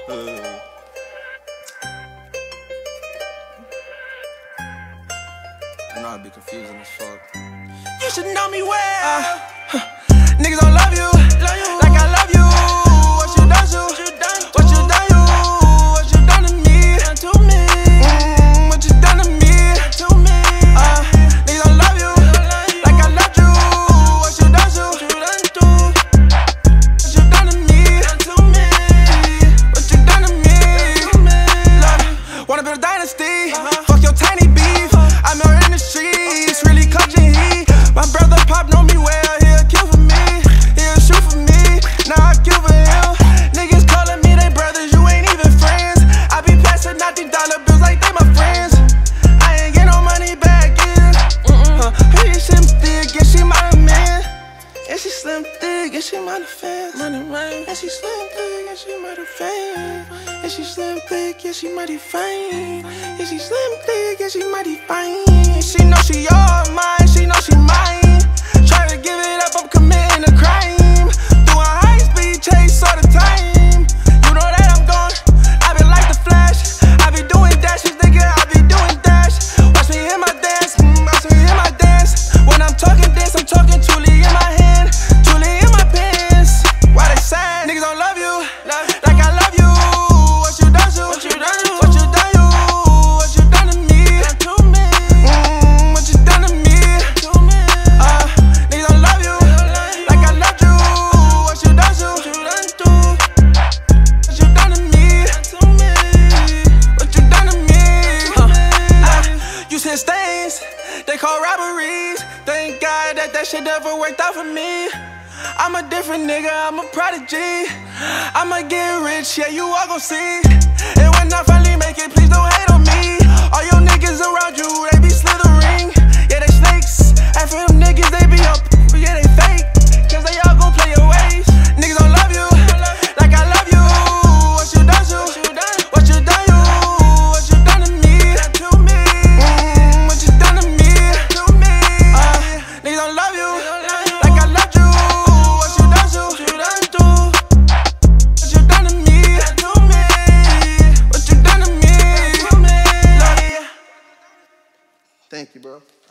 I know I'd be confusing as fuck. You should know me well. Niggas don't love you like I love you. What you done to? What you done you? What you done to me? What you done to me? Niggas don't love you like I loved you. What you done to? What you done to me? What you done to me? Look, wanna build a dynasty? Fuck your tiny beef. I'm out in the streets, really clutching heat. My brother Pop know me well, he'll kill for me, he'll shoot for me, now I kill for him. Niggas calling me they brothers, you ain't even friends. I be passing out these dollar bills like they my friends. I ain't get no money back in. Hey, slim thick, yeah, she my man. Yeah, she slim thick, yeah, she my defense. Money man, yeah, she slim thick, yeah, she my defense. Yeah, she slim thick, yeah, she mighty fine. Yeah, she slim thick, yeah, she mighty fine. She know she all mine, she know she mine. Try to give it up, I'm committing a crime. Doing high speed chase all the time. You know that I'm gone, I been like the Flash. I be doing dashes, nigga, I be doing dash. Watch me hit my dance, watch me hit my dance. When I'm talking this, I'm talking truly in my hand, truly in my pants. Why they sad? Niggas don't love you like I love you. What you done to? What you done to? What you done you? What you done to me? What you done to me? Niggas don't love you like I loved you. What you done to? What you done to me? What you done to me? You send stains, they call robberies. Thank God that shit never worked out for me. I'm a different nigga, I'm a prodigy. I'ma get rich, yeah, you all gon' see. And when I finally make it, please don't hate on me. All your niggas around you, they be slithering. Yeah, they snakes. Half of them niggas, they be up, but yeah, they fake. Cause they all gon' play your ways. Niggas don't love you like I love you. What you done to? What you done you? What you done to me? What you done to me? Niggas don't love you like I loved you. What you done to? What you done to me? What you done to me? Thank you, bro.